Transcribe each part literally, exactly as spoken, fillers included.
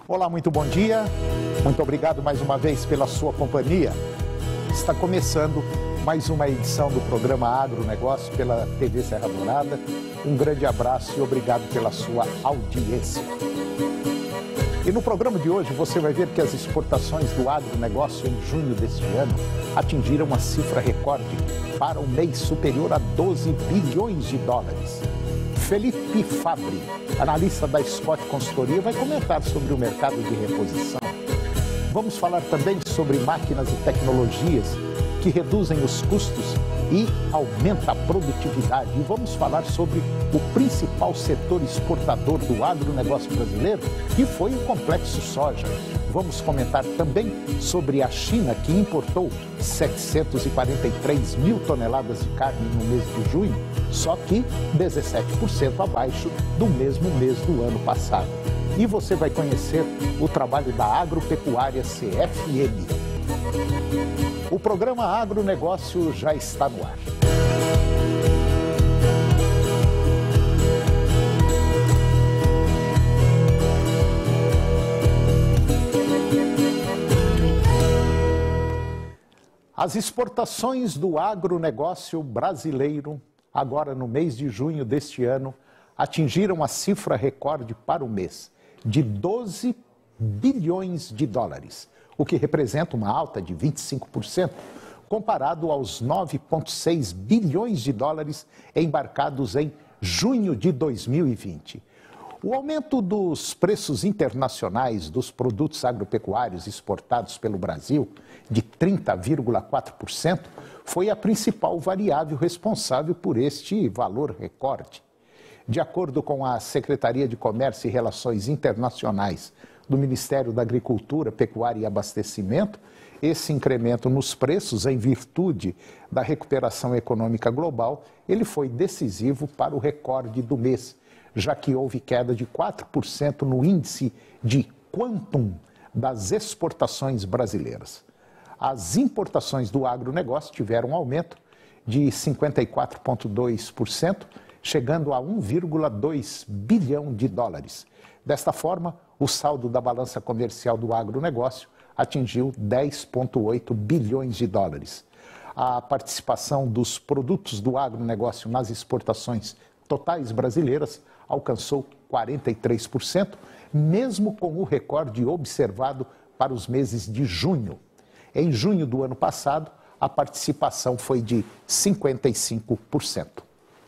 Olá, muito bom dia. Muito obrigado mais uma vez pela sua companhia. Está começando mais uma edição do programa Agronegócio pela T V Serra Dourada. Um grande abraço e obrigado pela sua audiência. E no programa de hoje você vai ver que as exportações do agronegócio em junho deste ano atingiram uma cifra recorde para um mês superior a doze bilhões de dólares. Felipe Fabbri, analista da Scott Consultoria, vai comentar sobre o mercado de reposição. Vamos falar também sobre máquinas e tecnologias que reduzem os custos e aumentam a produtividade. E vamos falar sobre o principal setor exportador do agronegócio brasileiro, que foi o complexo soja. Vamos comentar também sobre a China, que importou setecentos e quarenta e três mil toneladas de carne no mês de junho, só que dezessete por cento abaixo do mesmo mês do ano passado. E você vai conhecer o trabalho da Agropecuária C F M. O programa Agronegócio já está no ar. As exportações do agronegócio brasileiro, agora no mês de junho deste ano, atingiram a cifra recorde para o mês de doze bilhões de dólares, o que representa uma alta de vinte e cinco por cento, comparado aos nove vírgula seis bilhões de dólares embarcados em junho de dois mil e vinte. O aumento dos preços internacionais dos produtos agropecuários exportados pelo Brasil, de trinta vírgula quatro por cento, foi a principal variável responsável por este valor recorde. De acordo com a Secretaria de Comércio e Relações Internacionais do Ministério da Agricultura, Pecuária e Abastecimento, esse incremento nos preços, em virtude da recuperação econômica global, ele foi decisivo para o recorde do mês, já que houve queda de quatro por cento no índice de Quantum das exportações brasileiras. As importações do agronegócio tiveram um aumento de cinquenta e quatro vírgula dois por cento, chegando a um vírgula dois bilhão de dólares. Desta forma, o saldo da balança comercial do agronegócio atingiu dez vírgula oito bilhões de dólares. A participação dos produtos do agronegócio nas exportações totais brasileiras alcançou quarenta e três por cento, mesmo com o recorde observado para os meses de junho. Em junho do ano passado, a participação foi de cinquenta e cinco por cento.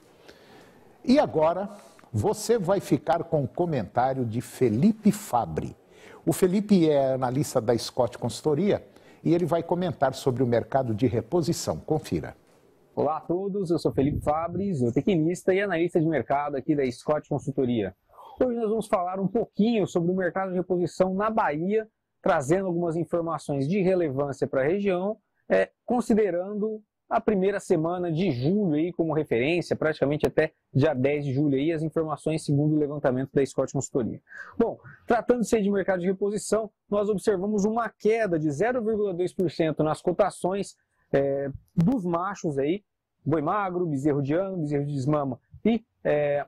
E agora, você vai ficar com o comentário de Felipe Fabbri. O Felipe é analista da Scott Consultoria e ele vai comentar sobre o mercado de reposição. Confira. Olá a todos, eu sou Felipe Fabbri, zootecnista e analista de mercado aqui da Scott Consultoria. Hoje nós vamos falar um pouquinho sobre o mercado de reposição na Bahia, trazendo algumas informações de relevância para a região, é, considerando a primeira semana de julho aí como referência, praticamente até dia dez de julho aí, as informações segundo o levantamento da Scott Consultoria. Bom, tratando-se de mercado de reposição, nós observamos uma queda de zero vírgula dois por cento nas cotações é, dos machos aí, boi magro, bezerro de ano, bezerro de desmama e é,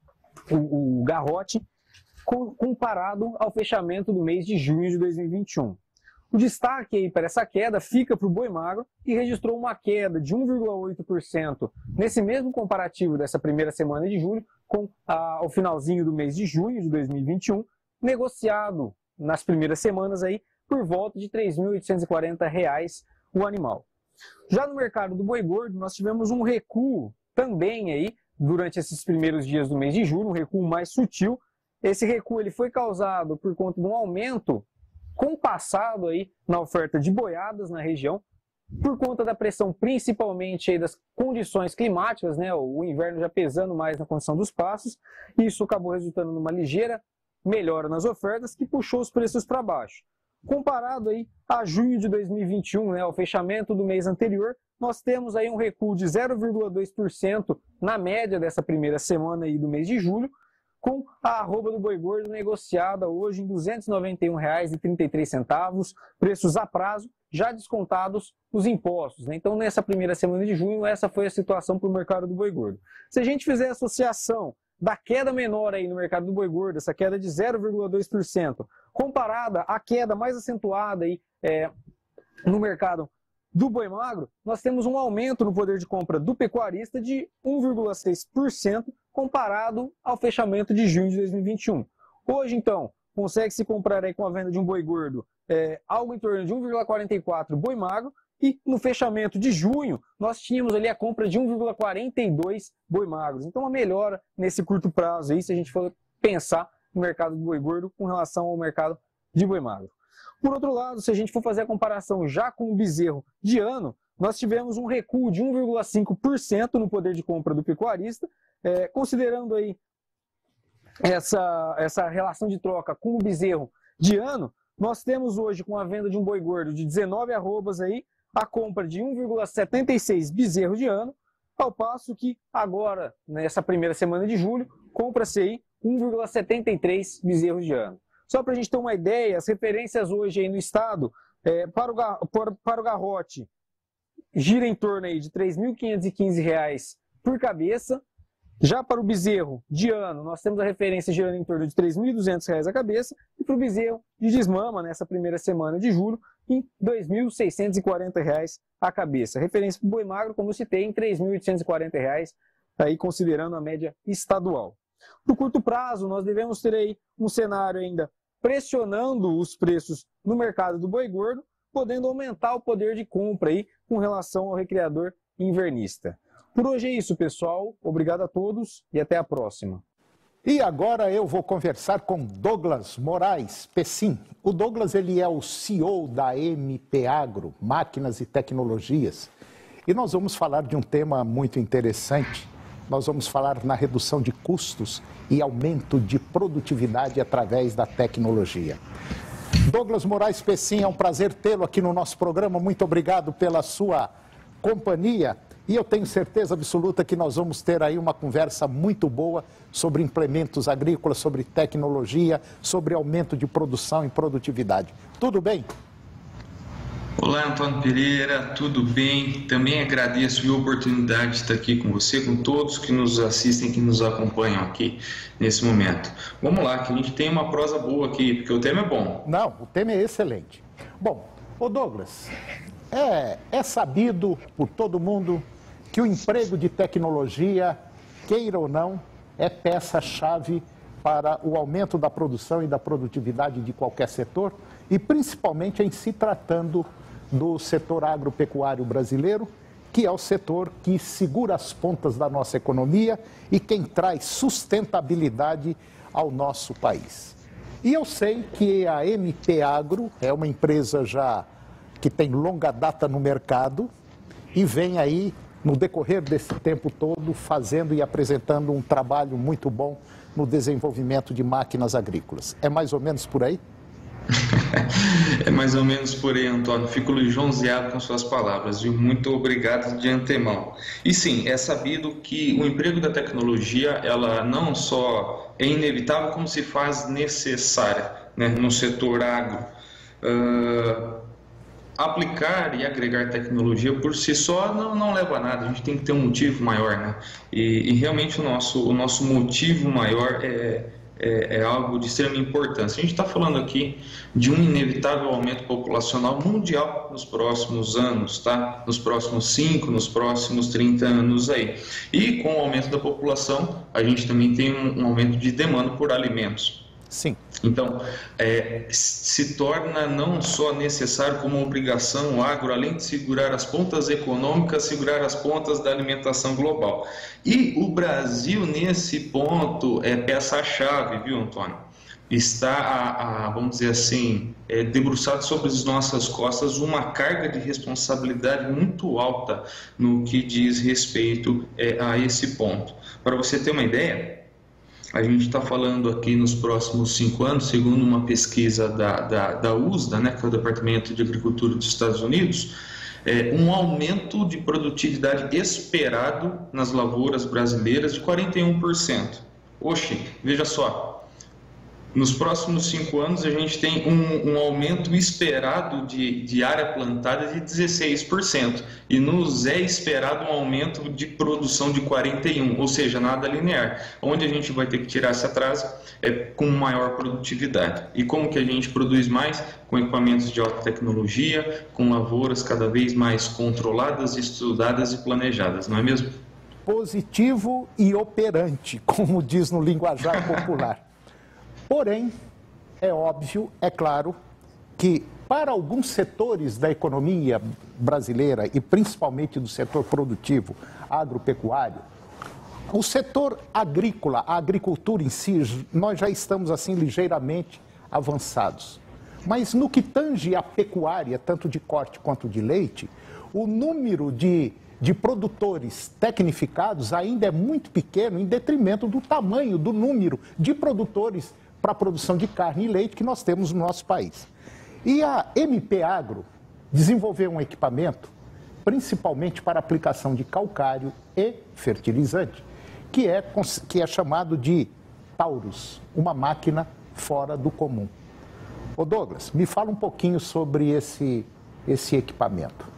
o, o garrote, com, comparado ao fechamento do mês de junho de dois mil e vinte e um. O destaque aí para essa queda fica para o boi magro, que registrou uma queda de um vírgula oito por cento nesse mesmo comparativo dessa primeira semana de julho com a, o finalzinho do mês de junho de dois mil e vinte e um, negociado nas primeiras semanas aí por volta de três mil oitocentos e quarenta reais o animal. Já no mercado do boi gordo, nós tivemos um recuo também aí durante esses primeiros dias do mês de julho, um recuo mais sutil. Esse recuo ele foi causado por conta de um aumento compassado aí na oferta de boiadas na região, por conta da pressão principalmente aí das condições climáticas, né, o inverno já pesando mais na condição dos pastos, e isso acabou resultando numa ligeira melhora nas ofertas que puxou os preços para baixo. Comparado aí a junho de dois mil e vinte e um, né, ao fechamento do mês anterior, nós temos aí um recuo de zero vírgula dois por cento na média dessa primeira semana aí do mês de julho, com a arroba do boi gordo negociada hoje em duzentos e noventa e um reais e trinta e três centavos, preços a prazo, já descontados os impostos, né? Então, nessa primeira semana de junho, essa foi a situação para o mercado do boi gordo. Se a gente fizer a associação da queda menor aí no mercado do boi gordo, essa queda de zero vírgula dois por cento, comparada à queda mais acentuada aí, é, no mercado do boi magro, nós temos um aumento no poder de compra do pecuarista de um vírgula seis por cento comparado ao fechamento de junho de dois mil e vinte e um. Hoje, então, consegue-se comprar aí com a venda de um boi gordo é, algo em torno de um vírgula quarenta e quatro boi magro, e no fechamento de junho nós tínhamos ali a compra de um vírgula quarenta e dois boi magros. Então, uma melhora nesse curto prazo aí, se a gente for pensar no mercado do boi gordo com relação ao mercado de boi magro. Por outro lado, se a gente for fazer a comparação já com o bezerro de ano, nós tivemos um recuo de um vírgula cinco por cento no poder de compra do pecuarista, é, considerando aí essa, essa relação de troca com o bezerro de ano, nós temos hoje com a venda de um boi gordo de dezenove arrobas aí, a compra de um vírgula setenta e seis bezerro de ano, ao passo que agora, nessa primeira semana de julho, compra-se aí um vírgula setenta e três bezerros de ano. Só para a gente ter uma ideia, as referências hoje aí no estado, é, para, o, para, para o garrote, gira em torno aí de três mil quinhentos e quinze reais por cabeça. Já para o bezerro de ano, nós temos a referência girando em torno de três mil e duzentos reais a cabeça, e para o bezerro de desmama, nessa primeira semana de julho, em dois mil seiscentos e quarenta reais a cabeça. Referência para o boi magro, como eu citei, em três mil oitocentos e quarenta reais, aí considerando a média estadual. No curto prazo, nós devemos ter aí um cenário ainda pressionando os preços no mercado do boi gordo, podendo aumentar o poder de compra aí com relação ao recriador invernista. Por hoje é isso, pessoal. Obrigado a todos e até a próxima. E agora eu vou conversar com Douglas Moraes Pessim. O Douglas ele é o C E O da M P Agro, Máquinas e Tecnologias. E nós vamos falar de um tema muito interessante. Nós vamos falar na redução de custos e aumento de produtividade através da tecnologia. Douglas Moraes Pessim, é um prazer tê-lo aqui no nosso programa. Muito obrigado pela sua companhia. E eu tenho certeza absoluta que nós vamos ter aí uma conversa muito boa sobre implementos agrícolas, sobre tecnologia, sobre aumento de produção e produtividade. Tudo bem? Olá, Antônio Pereira, tudo bem? Também agradeço a oportunidade de estar aqui com você, com todos que nos assistem, que nos acompanham aqui nesse momento. Vamos lá, que a gente tem uma prosa boa aqui, porque o tema é bom. Não, o tema é excelente. Bom, ô Douglas, é, é sabido por todo mundo que o emprego de tecnologia, queira ou não, é peça-chave para o aumento da produção e da produtividade de qualquer setor, e principalmente em se tratando do setor agropecuário brasileiro, que é o setor que segura as pontas da nossa economia e quem traz sustentabilidade ao nosso país. E eu sei que a M P Agro é uma empresa já que tem longa data no mercado e vem aí, no decorrer desse tempo todo, fazendo e apresentando um trabalho muito bom no desenvolvimento de máquinas agrícolas. É mais ou menos por aí? É mais ou menos por aí, Antônio. Fico lisonjeado com suas palavras, viu? Muito obrigado de antemão. E sim, é sabido que o emprego da tecnologia, ela não só é inevitável, como se faz necessária, né, no setor agro. Uh... Aplicar e agregar tecnologia por si só não, não leva a nada, a gente tem que ter um motivo maior, né? E, e realmente o nosso, o nosso motivo maior é, é, é algo de extrema importância. A gente está falando aqui de um inevitável aumento populacional mundial nos próximos anos, tá? Nos próximos cinco, nos próximos trinta anos aí. E com o aumento da população, a gente também tem um, um aumento de demanda por alimentos. Sim. Então, é, se torna não só necessário como obrigação o agro, além de segurar as pontas econômicas, segurar as pontas da alimentação global. E o Brasil, nesse ponto, é peça-chave, viu, Antônio? Está, a, a, vamos dizer assim, é, debruçado sobre as nossas costas uma carga de responsabilidade muito alta no que diz respeito é, a esse ponto. Para você ter uma ideia, a gente está falando aqui nos próximos cinco anos, segundo uma pesquisa da, da, da U S D A, né, que é o Departamento de Agricultura dos Estados Unidos, é, um aumento de produtividade esperado nas lavouras brasileiras de quarenta e um por cento. Oxe, veja só, Nos próximos cinco anos, a gente tem um, um aumento esperado de, de área plantada de dezesseis por cento e nos é esperado um aumento de produção de quarenta e um por cento, ou seja, nada linear. Onde a gente vai ter que tirar esse atraso é com maior produtividade. E como que a gente produz mais? Com equipamentos de alta tecnologia, com lavouras cada vez mais controladas, estudadas e planejadas, não é mesmo? Positivo e operante, como diz no linguajar popular. Porém, é óbvio, é claro, que para alguns setores da economia brasileira e principalmente do setor produtivo agropecuário, o setor agrícola, a agricultura em si, nós já estamos assim ligeiramente avançados. Mas no que tange a pecuária, tanto de corte quanto de leite, o número de, de produtores tecnificados ainda é muito pequeno em detrimento do tamanho, do número de produtores para a produção de carne e leite que nós temos no nosso país. E a M P Agro desenvolveu um equipamento, principalmente para aplicação de calcário e fertilizante, que é, que é chamado de Taurus, uma máquina fora do comum. Ô Douglas, me fala um pouquinho sobre esse, esse equipamento.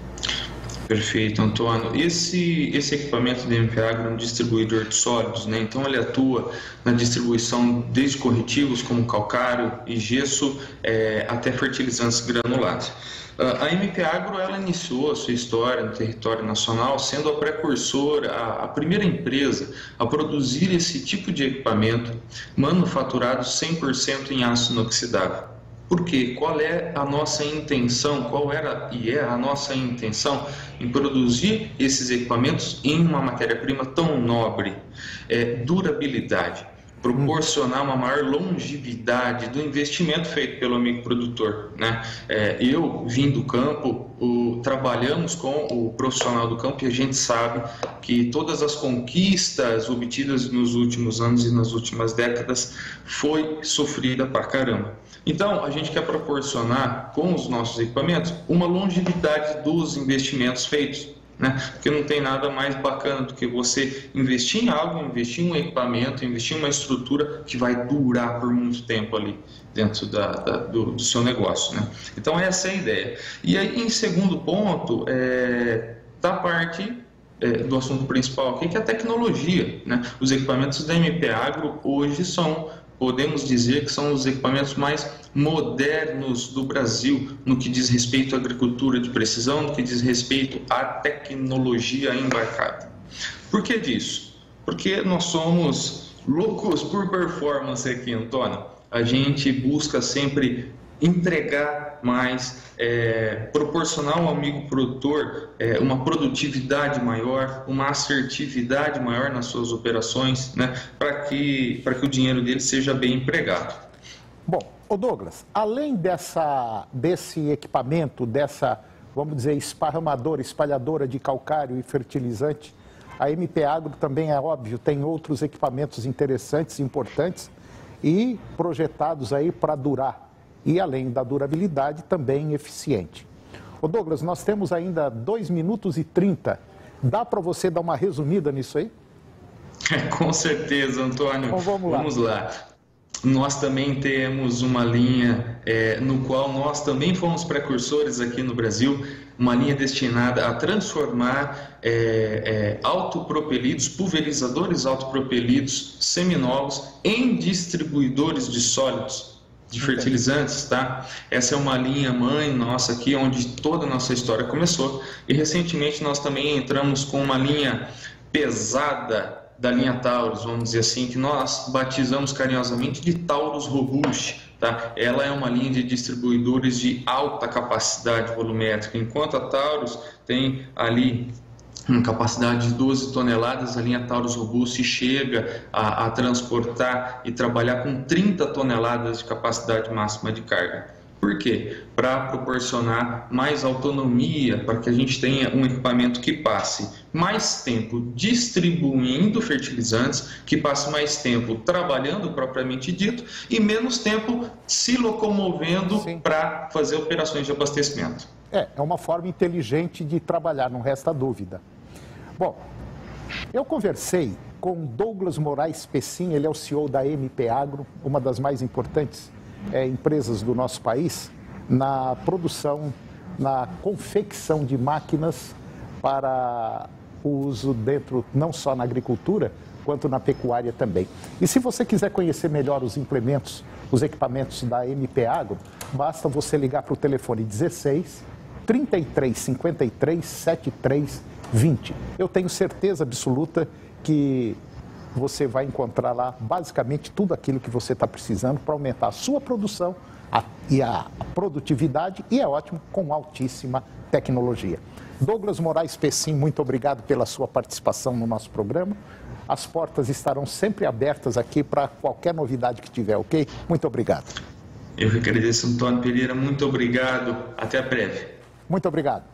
Perfeito, Antônio. Esse, esse equipamento da M P Agro é um distribuidor de sólidos, né? Então ele atua na distribuição desde corretivos como calcário e gesso é, até fertilizantes granulados. A M P Agro ela iniciou a sua história no território nacional sendo a precursora, a, a primeira empresa a produzir esse tipo de equipamento manufaturado cem por cento em aço inoxidável. Por quê? Qual é a nossa intenção, qual era e é a nossa intenção em produzir esses equipamentos em uma matéria-prima tão nobre? É durabilidade, proporcionar uma maior longevidade do investimento feito pelo amigo produtor, né? É, eu vim do campo, o, trabalhamos com o profissional do campo e a gente sabe que todas as conquistas obtidas nos últimos anos e nas últimas décadas foi sofrida pra caramba. Então, a gente quer proporcionar com os nossos equipamentos uma longevidade dos investimentos feitos, né? Porque não tem nada mais bacana do que você investir em algo, investir em um equipamento, investir em uma estrutura que vai durar por muito tempo ali dentro da, da, do, do seu negócio, né? Então, essa é a ideia. E aí, em segundo ponto, é, da parte é, do assunto principal aqui, que é a tecnologia, né? Os equipamentos da M P Agro hoje são... podemos dizer que são os equipamentos mais modernos do Brasil no que diz respeito à agricultura de precisão, no que diz respeito à tecnologia embarcada. Por que disso? Porque nós somos loucos por performance aqui, Antônio. A gente busca sempre entregar mais, é, proporcionar ao amigo produtor é, uma produtividade maior, uma assertividade maior nas suas operações, né, para que, para que o dinheiro dele seja bem empregado. Bom, ô Douglas, além dessa, desse equipamento, dessa, vamos dizer, esparramadora, espalhadora de calcário e fertilizante, a M P Agro também, é óbvio, tem outros equipamentos interessantes, importantes e projetados aí para durar. E, além da durabilidade, também eficiente. Ô Douglas, nós temos ainda dois minutos e trinta. Dá para você dar uma resumida nisso aí? Com certeza, Antônio. Então vamos lá. Vamos lá. Nós também temos uma linha é, no qual nós também fomos precursores aqui no Brasil, uma linha destinada a transformar é, é, autopropelidos, pulverizadores autopropelidos seminovos em distribuidores de sólidos, de fertilizantes, tá? Essa é uma linha mãe nossa aqui, onde toda a nossa história começou. E recentemente nós também entramos com uma linha pesada da linha Taurus, vamos dizer assim, que nós batizamos carinhosamente de Taurus Robust, tá? Ela é uma linha de distribuidores de alta capacidade volumétrica, enquanto a Taurus tem ali uma capacidade de doze toneladas, a linha Taurus Robust chega a, a transportar e trabalhar com trinta toneladas de capacidade máxima de carga. Por quê? Para proporcionar mais autonomia, para que a gente tenha um equipamento que passe mais tempo distribuindo fertilizantes, que passe mais tempo trabalhando propriamente dito e menos tempo se locomovendo para fazer operações de abastecimento. É, é uma forma inteligente de trabalhar, não resta dúvida. Bom, eu conversei com Douglas Moraes Pecim, ele é o C E O da M P Agro, uma das mais importantes é, empresas do nosso país, na produção, na confecção de máquinas para o uso dentro, não só na agricultura, quanto na pecuária também. E se você quiser conhecer melhor os implementos, os equipamentos da M P Agro, basta você ligar para o telefone dezesseis, trinta e três, cinquenta e três, setenta e três, vinte. Eu tenho certeza absoluta que você vai encontrar lá basicamente tudo aquilo que você está precisando para aumentar a sua produção a, e a produtividade, e é ótimo, com altíssima tecnologia. Douglas Moraes Pecim, muito obrigado pela sua participação no nosso programa. As portas estarão sempre abertas aqui para qualquer novidade que tiver, ok? Muito obrigado. Eu que agradeço, Antônio Pereira. Muito obrigado. Até breve. Muito obrigado.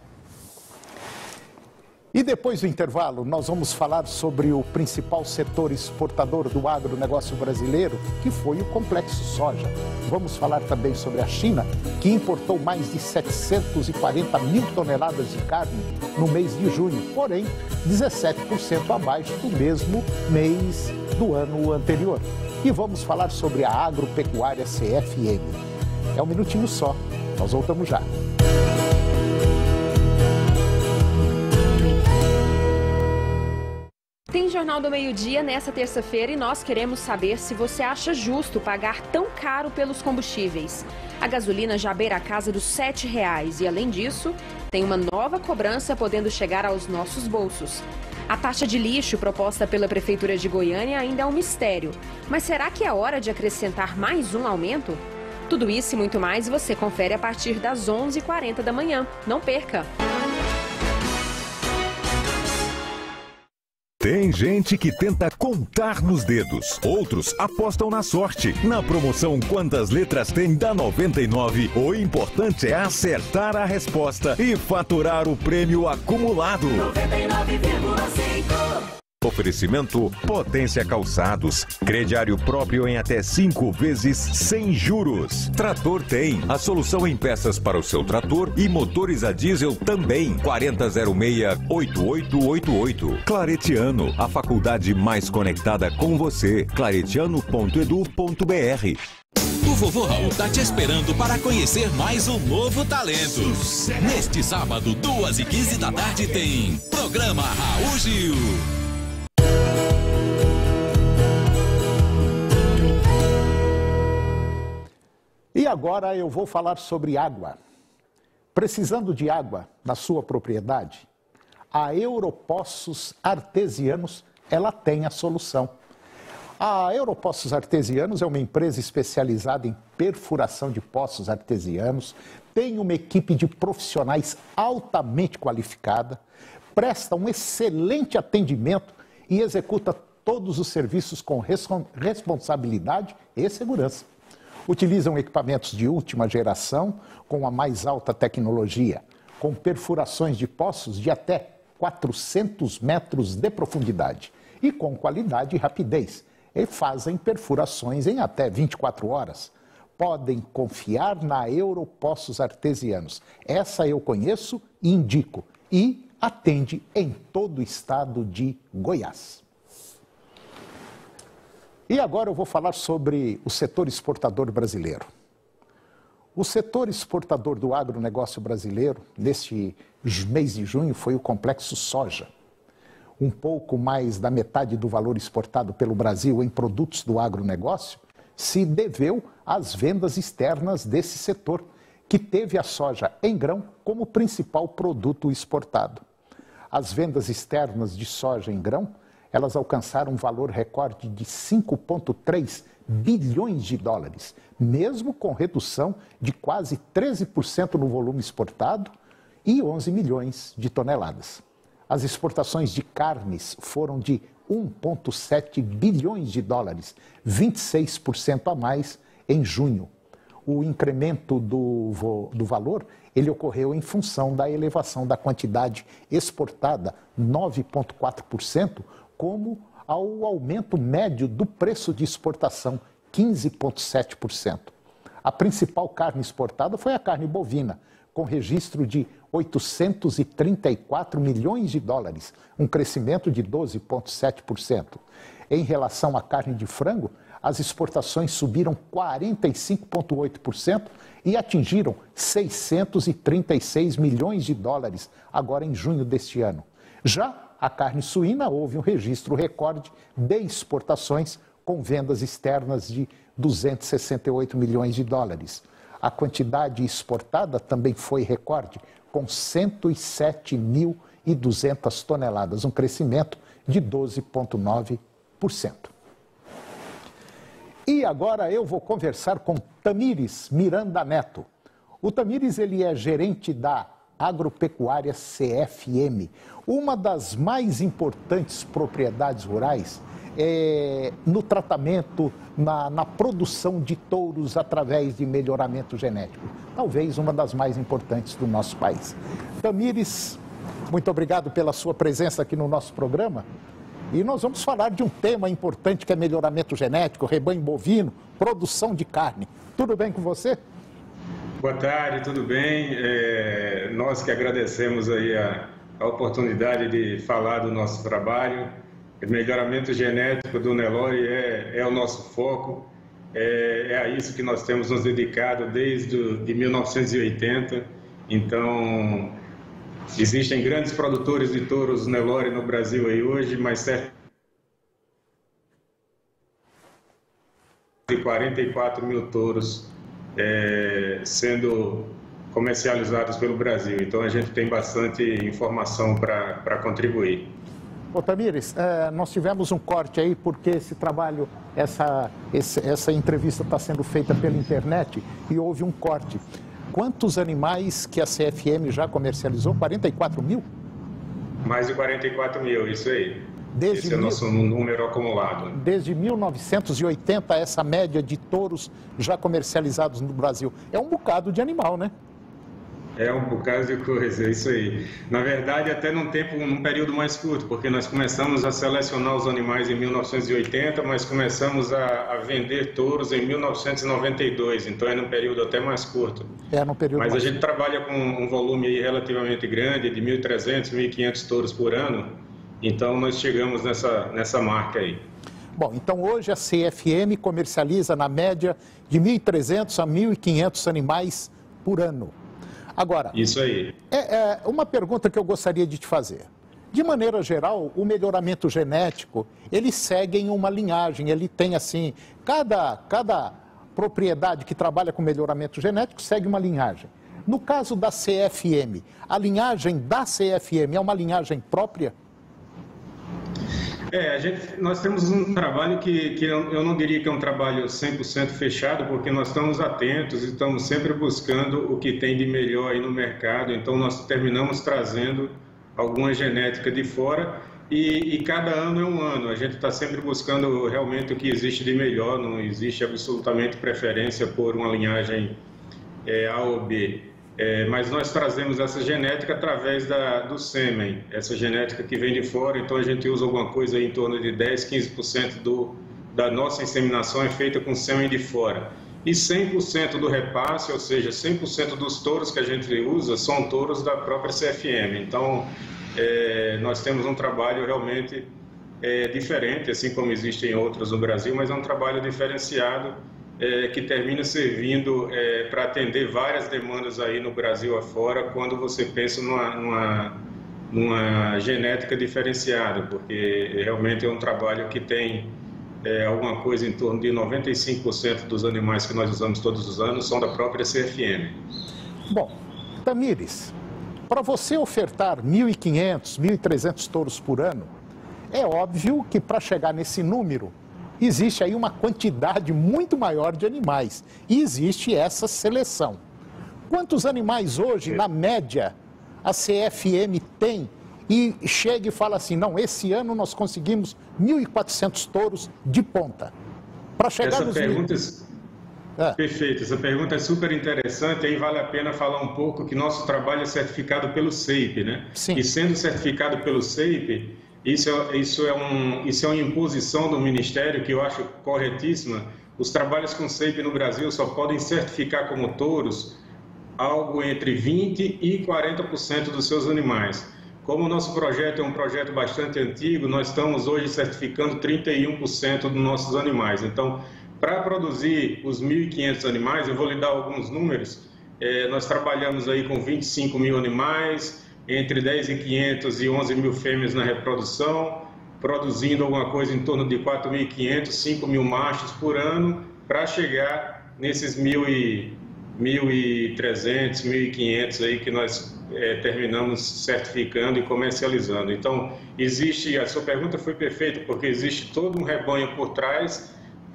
E depois do intervalo, nós vamos falar sobre o principal setor exportador do agronegócio brasileiro, que foi o complexo soja. Vamos falar também sobre a China, que importou mais de setecentos e quarenta mil toneladas de carne no mês de junho, porém dezessete por cento abaixo do mesmo mês do ano anterior. E vamos falar sobre a agropecuária C F M. É um minutinho só, nós voltamos já. Tem Jornal do Meio-Dia nessa terça-feira e nós queremos saber se você acha justo pagar tão caro pelos combustíveis. A gasolina já beira a casa dos sete reais e, além disso, tem uma nova cobrança podendo chegar aos nossos bolsos. A taxa de lixo proposta pela Prefeitura de Goiânia ainda é um mistério. Mas será que é hora de acrescentar mais um aumento? Tudo isso e muito mais você confere a partir das onze e quarenta da manhã. Não perca! Tem gente que tenta contar nos dedos, outros apostam na sorte. Na promoção Quantas Letras Tem da noventa e nove, o importante é acertar a resposta e faturar o prêmio acumulado. noventa e nove vírgula cinco. Oferecimento Potência Calçados. Crediário próprio em até cinco vezes sem juros. Trator Tem, a solução em peças para o seu trator e motores a diesel também. quarenta zero seis, oito oito oito oito. Claretiano, a faculdade mais conectada com você. claretiano ponto edu ponto br. O Vovô Raul tá te esperando para conhecer mais um novo talento. Neste sábado, duas e quinze da tarde, tem Programa Raul Gil. E agora eu vou falar sobre água. Precisando de água na sua propriedade, a Europoços Artesianos, ela tem a solução. A Europoços Artesianos é uma empresa especializada em perfuração de poços artesianos, tem uma equipe de profissionais altamente qualificada, presta um excelente atendimento e executa todos os serviços com responsabilidade e segurança. Utilizam equipamentos de última geração com a mais alta tecnologia, com perfurações de poços de até quatrocentos metros de profundidade e com qualidade e rapidez. E fazem perfurações em até vinte e quatro horas. Podem confiar na Europoços Artesianos. Essa eu conheço e indico. E atende em todo o estado de Goiás. E agora eu vou falar sobre o setor exportador brasileiro. O setor exportador do agronegócio brasileiro, neste mês de junho, foi o complexo soja. Um pouco mais da metade do valor exportado pelo Brasil em produtos do agronegócio se deveu às vendas externas desse setor, que teve a soja em grão como principal produto exportado. As vendas externas de soja em grão, elas alcançaram um valor recorde de cinco vírgula três bilhões de dólares, mesmo com redução de quase treze por cento no volume exportado e onze milhões de toneladas. As exportações de carnes foram de um vírgula sete bilhões de dólares, vinte e seis por cento a mais em junho. O incremento do, do valor, ele ocorreu em função da elevação da quantidade exportada, nove vírgula quatro por cento, como ao aumento médio do preço de exportação, quinze vírgula sete por cento. A principal carne exportada foi a carne bovina, com registro de oitocentos e trinta e quatro milhões de dólares, um crescimento de doze vírgula sete por cento. Em relação à carne de frango, as exportações subiram quarenta e cinco vírgula oito por cento e atingiram seiscentos e trinta e seis milhões de dólares agora em junho deste ano. Já a carne suína houve um registro recorde de exportações com vendas externas de duzentos e sessenta e oito milhões de dólares. A quantidade exportada também foi recorde, com cento e sete mil e duzentas toneladas, um crescimento de doze vírgula nove por cento. E agora eu vou conversar com Tamires Miranda Neto. O Tamires, ele é gerente da Agropecuária C F M, uma das mais importantes propriedades rurais é, no tratamento, na, na produção de touros através de melhoramento genético. Talvez uma das mais importantes do nosso país. Tamires, muito obrigado pela sua presença aqui no nosso programa. E nós vamos falar de um tema importante que é melhoramento genético, rebanho bovino, produção de carne. Tudo bem com você? Boa tarde, tudo bem? É, nós que agradecemos aí a, a oportunidade de falar do nosso trabalho. O melhoramento genético do Nelore é, é o nosso foco, é, é a isso que nós temos nos dedicado desde de mil novecentos e oitenta. Então, existem grandes produtores de touros Nelore no Brasil aí hoje, mas cerca de quarenta e quatro mil touros é, sendo comercializados pelo Brasil. Então a gente tem bastante informação para contribuir. Ô Tamires, é, nós tivemos um corte aí porque esse trabalho, essa, esse, essa entrevista está sendo feita pela internet e houve um corte. Quantos animais que a C F M já comercializou? quarenta e quatro mil? Mais de quarenta e quatro mil, isso aí. Desde Esse é o mil... nosso número acumulado. Desde mil novecentos e oitenta, essa média de touros já comercializados no Brasil. É um bocado de animal, né? É um bocado de coisa, é isso aí. Na verdade, até num tempo, num período mais curto, porque nós começamos a selecionar os animais em mil novecentos e oitenta, mas começamos a, a vender touros em mil novecentos e noventa e dois, então é num período até mais curto. É, num período Mas mais a gente curto. Trabalha com um volume aí relativamente grande, de mil e trezentos, mil e quinhentos touros por ano, então nós chegamos nessa, nessa marca aí. Bom, então hoje a C F M comercializa na média de mil e trezentos a mil e quinhentos animais por ano. Agora, isso aí. É, é uma pergunta que eu gostaria de te fazer. De maneira geral, o melhoramento genético, ele segue em uma linhagem, ele tem assim, cada, cada propriedade que trabalha com melhoramento genético segue uma linhagem. No caso da C F M, a linhagem da C F M é uma linhagem própria? É, a gente, nós temos um trabalho que, que eu, eu não diria que é um trabalho cem por cento fechado, porque nós estamos atentos e estamos sempre buscando o que tem de melhor aí no mercado, então nós terminamos trazendo alguma genética de fora e, e cada ano é um ano, a gente está sempre buscando realmente o que existe de melhor, não existe absolutamente preferência por uma linhagem é, A ou B. É, mas nós trazemos essa genética através da, do sêmen, essa genética que vem de fora, então a gente usa alguma coisa aí em torno de dez, quinze por cento do, da nossa inseminação é feita com sêmen de fora. E cem por cento do repasse, ou seja, cem por cento dos touros que a gente usa são touros da própria C F M. Então, é, nós temos um trabalho realmente é, diferente, assim como existem outros no Brasil, mas é um trabalho diferenciado, É, que termina servindo é, para atender várias demandas aí no Brasil afora, quando você pensa numa, numa, numa genética diferenciada, porque realmente é um trabalho que tem é, alguma coisa em torno de noventa e cinco por cento dos animais que nós usamos todos os anos são da própria C F M. Bom, Tamires, para você ofertar mil e quinhentos, mil e trezentos touros por ano, é óbvio que para chegar nesse número, existe aí uma quantidade muito maior de animais e existe essa seleção. Quantos animais hoje, na média, a C F M tem e chega e fala assim, não, esse ano nós conseguimos mil e quatrocentos touros de ponta. Para chegar essa nos pergunta mil... é... Perfeito, essa pergunta é super interessante, aí vale a pena falar um pouco que nosso trabalho é certificado pelo C E I P, né? Sim. E sendo certificado pelo C E I P, Isso é, isso, é um, isso é uma imposição do Ministério que eu acho corretíssima. Os trabalhos com C E I P no Brasil só podem certificar como touros algo entre vinte por cento e quarenta por cento dos seus animais. Como o nosso projeto é um projeto bastante antigo, nós estamos hoje certificando trinta e um por cento dos nossos animais. Então, para produzir os mil e quinhentos animais, eu vou lhe dar alguns números. É, nós trabalhamos aí com vinte e cinco mil animais, entre dez mil e quinhentos e onze mil fêmeas na reprodução, produzindo alguma coisa em torno de quatro mil e quinhentos, cinco mil machos por ano, para chegar nesses mil e trezentos, mil e quinhentos aí que nós é, terminamos certificando e comercializando. Então, existe, a sua pergunta foi perfeita, porque existe todo um rebanho por trás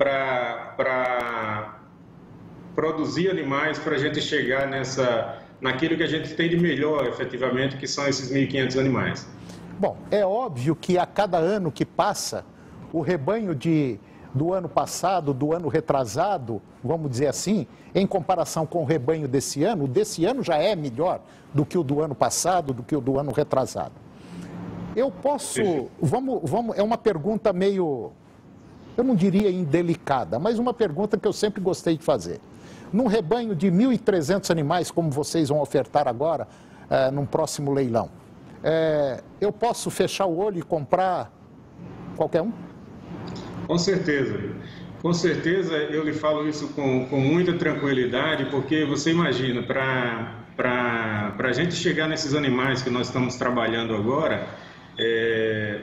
para produzir animais, para a gente chegar nessa, naquilo que a gente tem de melhor, efetivamente, que são esses mil e quinhentos animais. Bom, é óbvio que a cada ano que passa, o rebanho de, do ano passado, do ano retrasado, vamos dizer assim, em comparação com o rebanho desse ano, o desse ano já é melhor do que o do ano passado, do que o do ano retrasado. Eu posso, vamos, vamos, é uma pergunta meio, eu não diria indelicada, mas uma pergunta que eu sempre gostei de fazer. Num rebanho de mil e trezentos animais, como vocês vão ofertar agora, é, num próximo leilão, É, eu posso fechar o olho e comprar qualquer um? Com certeza. Com certeza eu lhe falo isso com, com muita tranquilidade, porque você imagina, para a gente chegar nesses animais que nós estamos trabalhando agora, é,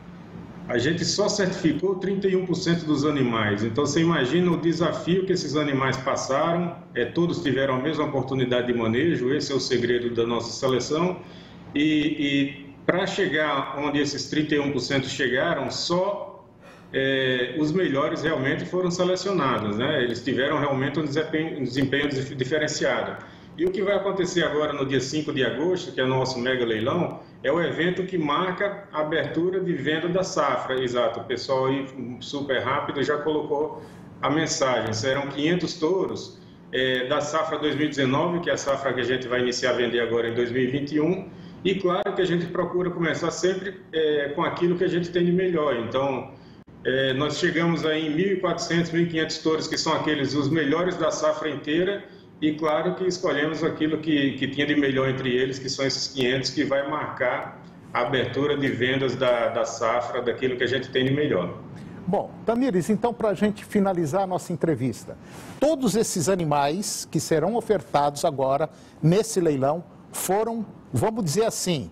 a gente só certificou trinta e um por cento dos animais. Então você imagina o desafio que esses animais passaram, é, todos tiveram a mesma oportunidade de manejo, esse é o segredo da nossa seleção. E, e para chegar onde esses trinta e um por cento chegaram, só é, os melhores realmente foram selecionados, né? Eles tiveram realmente um desempenho, um desempenho diferenciado. E o que vai acontecer agora no dia cinco de agosto, que é o nosso mega leilão, é o evento que marca a abertura de venda da safra. Exato, o pessoal aí super rápido já colocou a mensagem. Serão quinhentos touros é, da safra dois mil e dezenove, que é a safra que a gente vai iniciar a vender agora em dois mil e vinte e um. E claro que a gente procura começar sempre é, com aquilo que a gente tem de melhor. Então, é, nós chegamos aí em mil e quatrocentos, mil e quinhentos touros, que são aqueles os melhores da safra inteira. E claro que escolhemos aquilo que, que tinha de melhor entre eles, que são esses quinhentos, que vai marcar a abertura de vendas da, da safra, daquilo que a gente tem de melhor. Bom, Tamires, então para a gente finalizar a nossa entrevista, todos esses animais que serão ofertados agora nesse leilão foram, vamos dizer assim,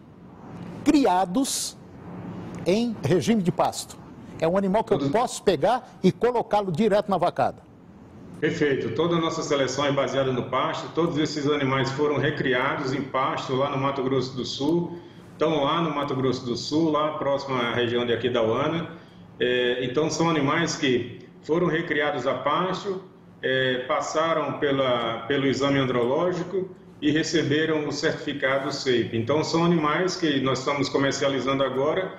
criados em regime de pasto. É um animal que eu posso pegar e colocá-lo direto na vacada. Perfeito. Toda a nossa seleção é baseada no pasto. Todos esses animais foram recriados em pasto lá no Mato Grosso do Sul. Estão lá no Mato Grosso do Sul, lá próximo à região de Aquidauana. É, então, são animais que foram recriados a pasto, é, passaram pela, pelo exame andrológico e receberam o certificado S E I P. Então, são animais que nós estamos comercializando agora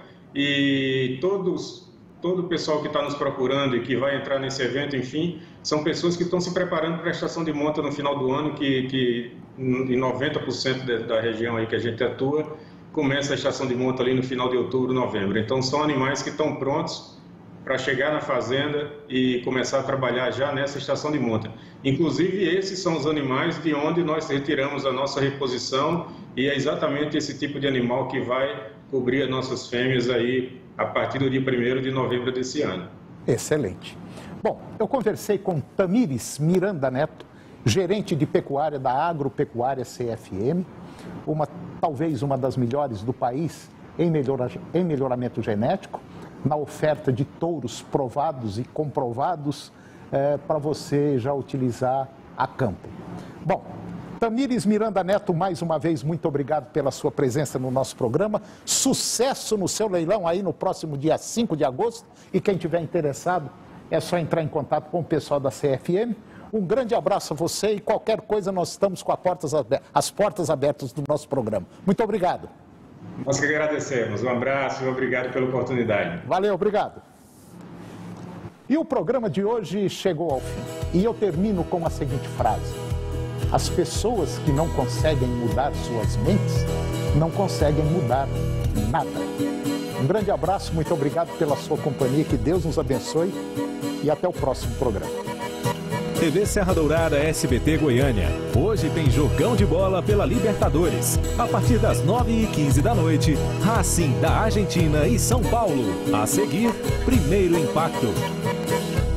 e todos, todo o pessoal que está nos procurando e que vai entrar nesse evento, enfim, são pessoas que estão se preparando para a estação de monta no final do ano, que, que em noventa por cento da região aí que a gente atua, começa a estação de monta ali no final de outubro, novembro. Então, são animais que estão prontos para chegar na fazenda e começar a trabalhar já nessa estação de monta. Inclusive, esses são os animais de onde nós retiramos a nossa reposição e é exatamente esse tipo de animal que vai cobrir as nossas fêmeas aí a partir do dia primeiro de novembro desse ano. Excelente. Bom, eu conversei com Tamires Miranda Neto, gerente de pecuária da Agropecuária C F M, uma, talvez uma das melhores do país em, melhora, em melhoramento genético, na oferta de touros provados e comprovados é, para você já utilizar a campo. Bom, Tamires Miranda Neto, mais uma vez, muito obrigado pela sua presença no nosso programa. Sucesso no seu leilão aí no próximo dia cinco de agosto. E quem tiver interessado, é só entrar em contato com o pessoal da C F M. Um grande abraço a você e qualquer coisa nós estamos com as portas abertas, as portas abertas do nosso programa. Muito obrigado. Nós que agradecemos. Um abraço e obrigado pela oportunidade. Valeu, obrigado. E o programa de hoje chegou ao fim. E eu termino com a seguinte frase. As pessoas que não conseguem mudar suas mentes, não conseguem mudar nada. Um grande abraço, muito obrigado pela sua companhia, que Deus nos abençoe e até o próximo programa. T V Serra Dourada S B T Goiânia. Hoje tem jogão de bola pela Libertadores. A partir das nove e quinze da noite, Racing da Argentina e São Paulo. A seguir, Primeiro Impacto.